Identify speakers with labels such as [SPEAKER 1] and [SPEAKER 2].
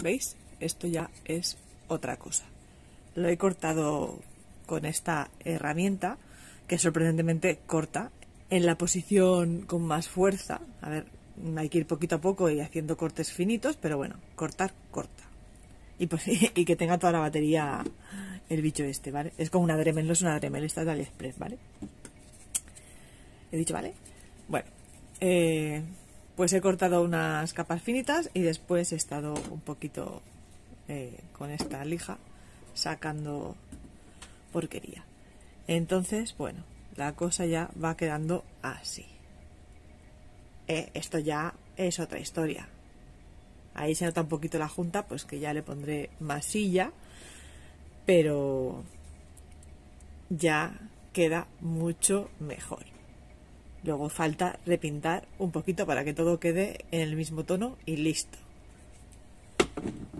[SPEAKER 1] ¿Veis? Esto ya es otra cosa. Lo he cortado con esta herramienta, que sorprendentemente corta en la posición con más fuerza. A ver, hay que ir poquito a poco y haciendo cortes finitos, pero bueno, cortar, corta. Y, pues, y que tenga toda la batería el bicho este, ¿vale? Es como una Dremel, no es una Dremel, esta es de AliExpress, ¿vale? He dicho, ¿vale? Bueno, pues he cortado unas capas finitas y después he estado un poquito con esta lija sacando porquería. Entonces, bueno, la cosa ya va quedando así. Esto ya es otra historia. Ahí se nota un poquito la junta, pues que ya le pondré masilla, pero ya queda mucho mejor. Luego falta repintar un poquito para que todo quede en el mismo tono y listo.